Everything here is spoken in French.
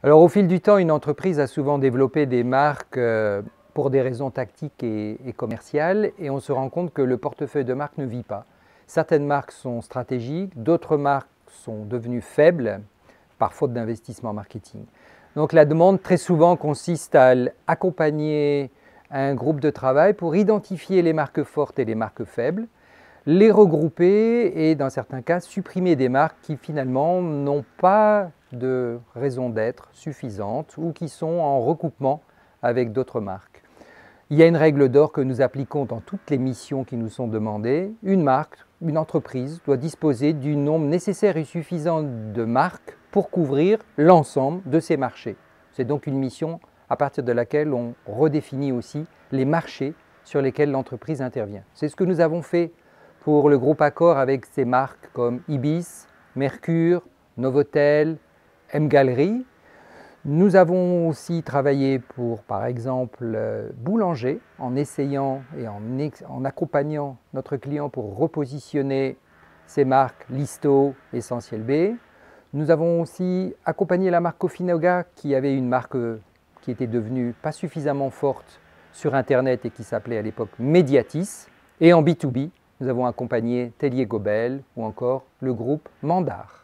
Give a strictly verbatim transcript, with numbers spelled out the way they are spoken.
Alors au fil du temps, une entreprise a souvent développé des marques euh, pour des raisons tactiques et, et commerciales, et on se rend compte que le portefeuille de marques ne vit pas. Certaines marques sont stratégiques, d'autres marques sont devenues faibles par faute d'investissement marketing. Donc la demande très souvent consiste à accompagner un groupe de travail pour identifier les marques fortes et les marques faibles, les regrouper et dans certains cas supprimer des marques qui finalement n'ont pas de raison d'être suffisante ou qui sont en recoupement avec d'autres marques. Il y a une règle d'or que nous appliquons dans toutes les missions qui nous sont demandées. Une marque, une entreprise doit disposer du nombre nécessaire et suffisant de marques pour couvrir l'ensemble de ses marchés. C'est donc une mission à partir de laquelle on redéfinit aussi les marchés sur lesquels l'entreprise intervient. C'est ce que nous avons fait pour le groupe Accor avec ses marques comme Ibis, Mercure, Novotel, M-Gallery. Nous avons aussi travaillé pour, par exemple, Boulanger, en essayant et en, en accompagnant notre client pour repositionner ses marques Listo, Essentiel B. Nous avons aussi accompagné la marque Cofinoga, qui avait une marque qui était devenue pas suffisamment forte sur Internet et qui s'appelait à l'époque Mediatis. Et en B deux B, nous avons accompagné Tellier Gobel ou encore le groupe Mandar.